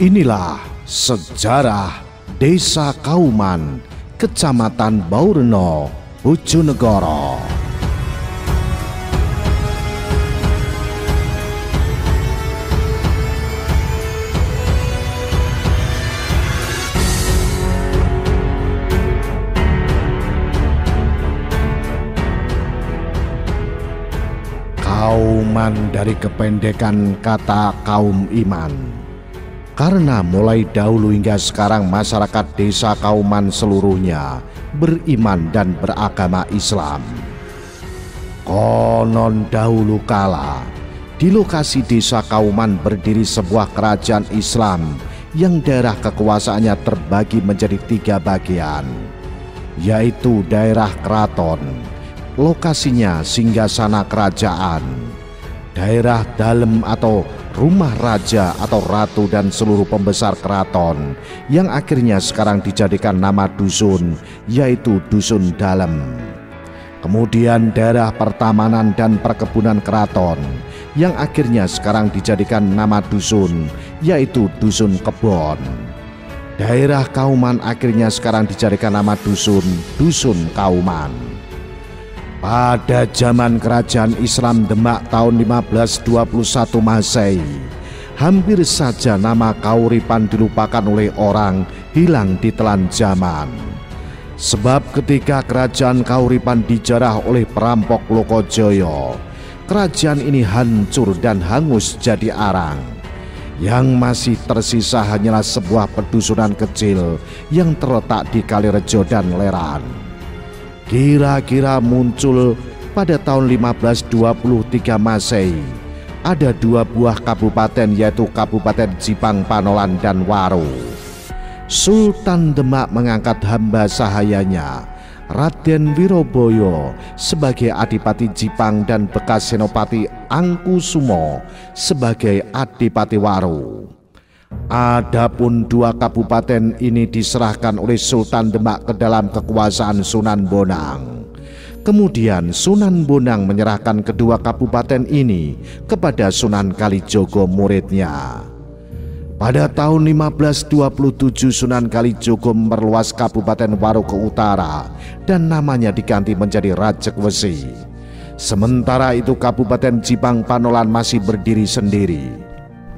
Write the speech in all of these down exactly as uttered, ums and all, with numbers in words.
Inilah sejarah Desa Kauman, Kecamatan Baureno, Bojonegoro. Kauman dari kependekan kata kaum iman. Karena mulai dahulu hingga sekarang masyarakat desa Kauman seluruhnya beriman dan beragama Islam. Konon dahulu kala di lokasi desa Kauman berdiri sebuah kerajaan Islam yang daerah kekuasaannya terbagi menjadi tiga bagian, yaitu daerah keraton, lokasinya singgasana kerajaan, daerah dalem atau rumah raja atau ratu dan seluruh pembesar keraton yang akhirnya sekarang dijadikan nama dusun, yaitu Dusun Dalem. Kemudian daerah pertamanan dan perkebunan keraton yang akhirnya sekarang dijadikan nama dusun, yaitu Dusun Kebon. Daerah Kauman akhirnya sekarang dijadikan nama dusun, Dusun Kauman. Pada zaman kerajaan Islam Demak tahun lima belas dua puluh satu Masehi, hampir saja nama Kauripan dilupakan oleh orang, hilang ditelan zaman. Sebab ketika kerajaan Kauripan dijarah oleh perampok Lokojoyo, kerajaan ini hancur dan hangus jadi arang. Yang masih tersisa hanyalah sebuah pedusunan kecil yang terletak di Kalirejo dan Leran. Kira-kira muncul pada tahun lima belas dua puluh tiga Masehi. Ada dua buah kabupaten, yaitu Kabupaten Jipang Panolan dan Waro. Sultan Demak mengangkat hamba sahayanya Raden Wiroboyo sebagai Adipati Jipang dan bekas Senopati Angkusumo sebagai Adipati Waro. Adapun dua kabupaten ini diserahkan oleh Sultan Demak ke dalam kekuasaan Sunan Bonang. Kemudian Sunan Bonang menyerahkan kedua kabupaten ini kepada Sunan Kalijogo muridnya. Pada tahun lima belas dua puluh tujuh Sunan Kalijogo memperluas Kabupaten Waro ke utara dan namanya diganti menjadi Rajekwesi. Sementara itu Kabupaten Jipang Panolan masih berdiri sendiri.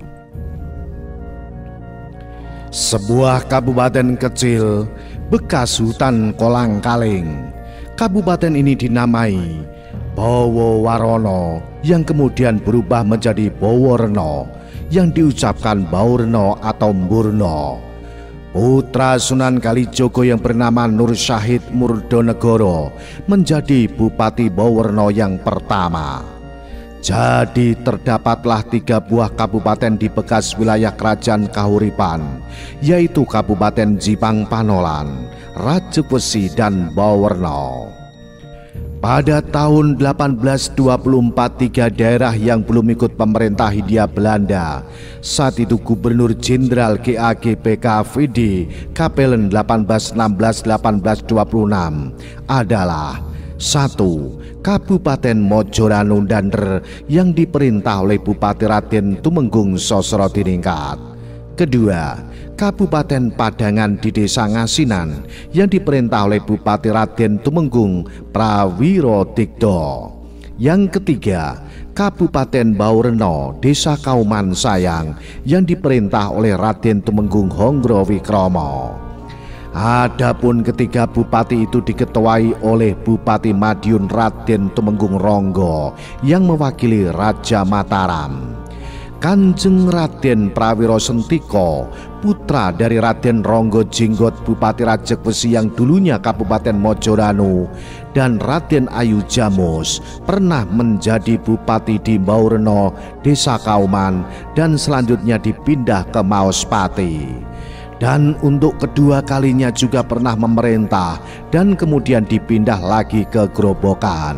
Sebuah kabupaten kecil bekas hutan kolang kaling. Kabupaten ini dinamai Bowowarono yang kemudian berubah menjadi Boworeno yang diucapkan Baureno atau Mburno. Putra Sunan Kalijogo yang bernama Nur Syahid Murdonegoro menjadi Bupati Boworeno yang pertama. Jadi terdapatlah tiga buah kabupaten di bekas wilayah kerajaan Kahuripan, yaitu Kabupaten Jipang Panolan, Rajekwesi dan Bawerno. Pada tahun delapan belas dua puluh empat, tiga daerah yang belum ikut pemerintah Hindia Belanda, saat itu Gubernur Jenderal G A G P K V D Kapellen delapan belas enam belas delapan belas dua puluh enam adalah satu. Kabupaten Mojoranu Dander yang diperintah oleh Bupati Raden Tumenggung Sosrodiningrat. Kedua, Kabupaten Padangan di Desa Ngasinan yang diperintah oleh Bupati Raden Tumenggung Prawirodigdo. Yang ketiga, Kabupaten Baureno Desa Kauman Sayang yang diperintah oleh Raden Tumenggung Honggro-Wikromo. Adapun ketiga bupati itu diketuai oleh Bupati Madiun Raden Tumenggung Ronggo yang mewakili Raja Mataram. Kanjeng Raden Prawiro Sentiko, putra dari Raden Ronggo Jenggot Bupati Rajekwesi yang dulunya Kabupaten Mojoranu, dan Raden Ayu Jamus pernah menjadi bupati di Baureno Desa Kauman dan selanjutnya dipindah ke Maospati. Dan untuk kedua kalinya juga pernah memerintah dan kemudian dipindah lagi ke Grobogan.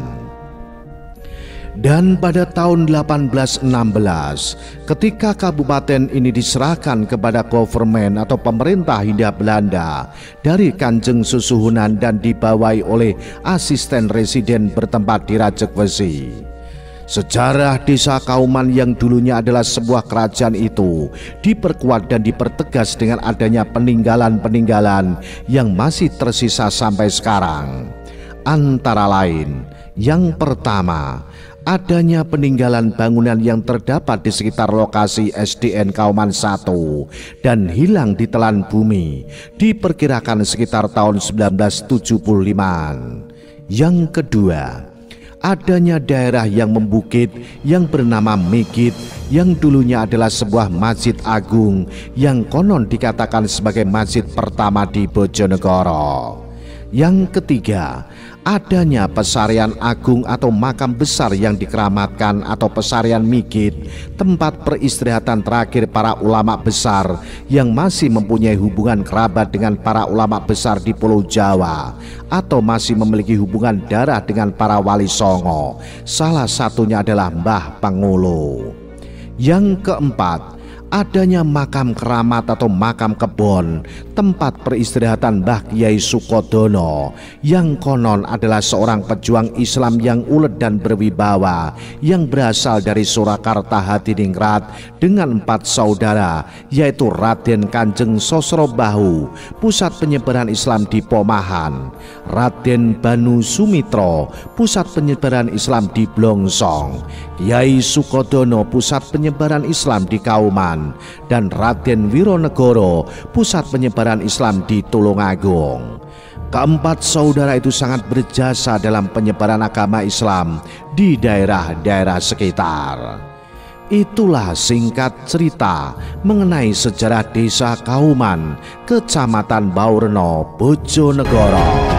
Dan pada tahun delapan belas enam belas, ketika kabupaten ini diserahkan kepada government atau pemerintah Hindia Belanda dari Kanjeng Susuhunan dan dibawahi oleh asisten residen bertempat di Rajekwesi, Sejarah desa Kauman yang dulunya adalah sebuah kerajaan itu diperkuat dan dipertegas dengan adanya peninggalan-peninggalan yang masih tersisa sampai sekarang. Antara lain, yang pertama, adanya peninggalan bangunan yang terdapat di sekitar lokasi S D N Kauman satu dan hilang di telan bumi, diperkirakan sekitar tahun seribu sembilan ratus tujuh puluh lima. Yang kedua, adanya daerah yang membukit yang bernama Migit yang dulunya adalah sebuah masjid agung yang konon dikatakan sebagai masjid pertama di Bojonegoro. Yang ketiga, adanya pesarian agung atau makam besar yang dikeramatkan atau pesarian Migit, tempat peristirahatan terakhir para ulama besar yang masih mempunyai hubungan kerabat dengan para ulama besar di Pulau Jawa atau masih memiliki hubungan darah dengan para wali songo. Salah satunya adalah Mbah Pangolo. Yang keempat, adanya makam keramat atau makam kebon, tempat peristirahatan Mbah Kiai Sukodono yang konon adalah seorang pejuang Islam yang ulet dan berwibawa yang berasal dari Surakarta Hadiningrat dengan empat saudara, yaitu Raden Kanjeng Sosrobahu, pusat penyebaran Islam di Pomahan, Raden Banu Sumitro, pusat penyebaran Islam di Blongsong, Kiai Sukodono, pusat penyebaran Islam di Kauman, dan Raden Wironegoro, pusat penyebaran Islam di Tulungagung. Keempat saudara itu sangat berjasa dalam penyebaran agama Islam di daerah-daerah sekitar. Itulah singkat cerita mengenai sejarah desa Kauman, Kecamatan Baureno, Bojonegoro.